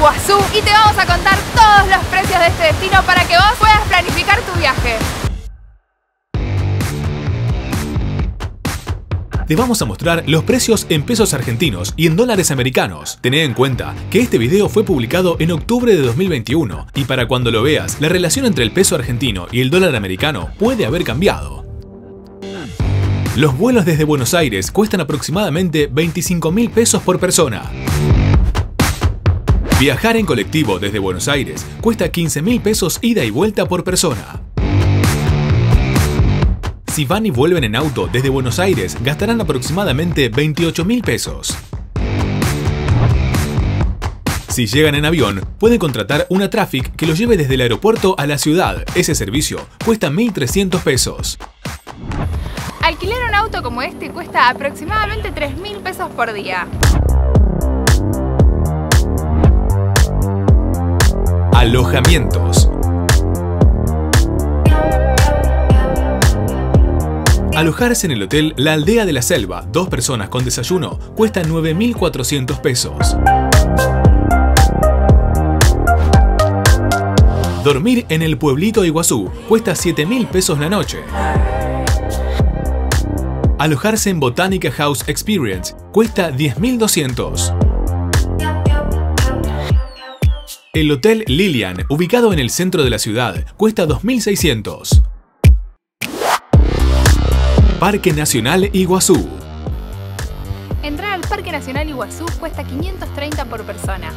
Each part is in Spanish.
Iguazú y te vamos a contar todos los precios de este destino para que vos puedas planificar tu viaje. Te vamos a mostrar los precios en pesos argentinos y en dólares americanos. Tened en cuenta que este video fue publicado en octubre de 2021 y para cuando lo veas, la relación entre el peso argentino y el dólar americano puede haber cambiado. Los vuelos desde Buenos Aires cuestan aproximadamente 25.000 pesos por persona. Viajar en colectivo desde Buenos Aires cuesta 15.000 pesos ida y vuelta por persona. Si van y vuelven en auto desde Buenos Aires, gastarán aproximadamente 28.000 pesos. Si llegan en avión, pueden contratar una Traffic que los lleve desde el aeropuerto a la ciudad. Ese servicio cuesta 1.300 pesos. Alquilar un auto como este cuesta aproximadamente 3.000 pesos por día. Alojamientos. Alojarse en el hotel La Aldea de la Selva, 2 personas con desayuno, cuesta 9.400 pesos. Dormir en el pueblito Iguazú cuesta 7.000 pesos la noche. Alojarse en Botanica House Experience cuesta 10.200. El Hotel Lilian, ubicado en el centro de la ciudad, cuesta 2.600. Parque Nacional Iguazú. Entrar al Parque Nacional Iguazú cuesta 530 por persona.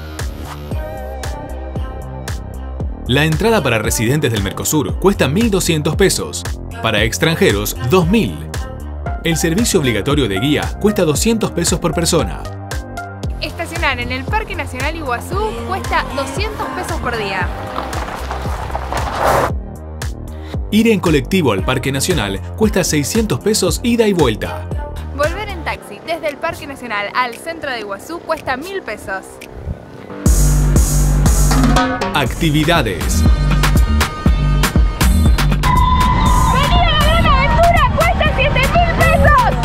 La entrada para residentes del Mercosur cuesta 1.200 pesos. Para extranjeros, 2.000. El servicio obligatorio de guía cuesta 200 pesos por persona. Estacionar en el Parque Nacional Iguazú cuesta 200 pesos por día. Ir en colectivo al Parque Nacional cuesta 600 pesos ida y vuelta. Volver en taxi desde el Parque Nacional al centro de Iguazú cuesta 1.000 pesos. Actividades. ¡Venir a la Gran Aventura! ¡Cuesta 7.000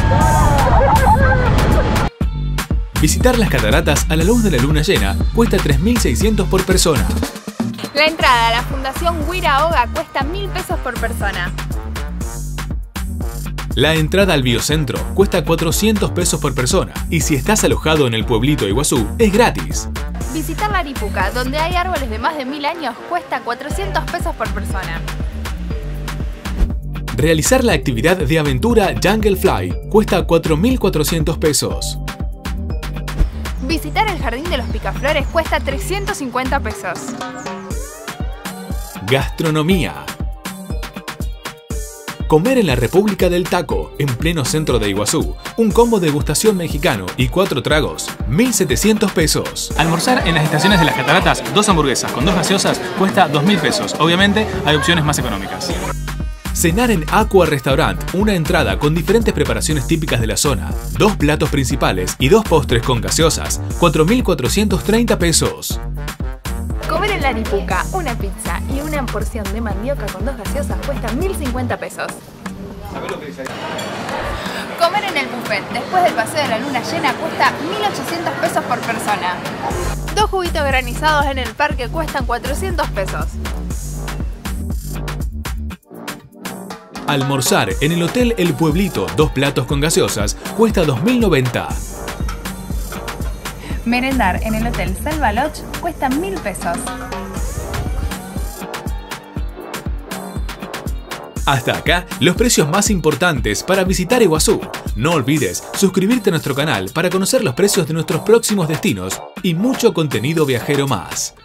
pesos! Visitar las cataratas a la luz de la luna llena cuesta 3.600 por persona. La entrada a la Fundación Huiraoga cuesta 1.000 pesos por persona. La entrada al biocentro cuesta 400 pesos por persona y si estás alojado en el pueblito Iguazú es gratis. Visitar la Aripuca, donde hay árboles de más de 1.000 años, cuesta 400 pesos por persona. Realizar la actividad de aventura Jungle Fly cuesta 4.400 pesos. Visitar el Jardín de los Picaflores cuesta 350 pesos. Gastronomía. Comer en la República del Taco, en pleno centro de Iguazú, un combo de degustación mexicano y 4 tragos, 1.700 pesos. Almorzar en las estaciones de las cataratas, 2 hamburguesas con 2 gaseosas, cuesta 2.000 pesos. Obviamente hay opciones más económicas. Cenar en Aqua Restaurant, una entrada con diferentes preparaciones típicas de la zona, 2 platos principales y 2 postres con gaseosas, 4.430 pesos. Comer en la Aripuca, una pizza y una porción de mandioca con 2 gaseosas cuesta 1.050 pesos. Comer en el buffet después del paseo de la luna llena cuesta 1.800 pesos por persona. 2 juguitos granizados en el parque cuestan 400 pesos. Almorzar en el Hotel El Pueblito, 2 platos con gaseosas, cuesta 2.090. Merendar en el Hotel Selva Lodge cuesta 1.000 pesos. Hasta acá los precios más importantes para visitar Iguazú. No olvides suscribirte a nuestro canal para conocer los precios de nuestros próximos destinos y mucho contenido viajero más.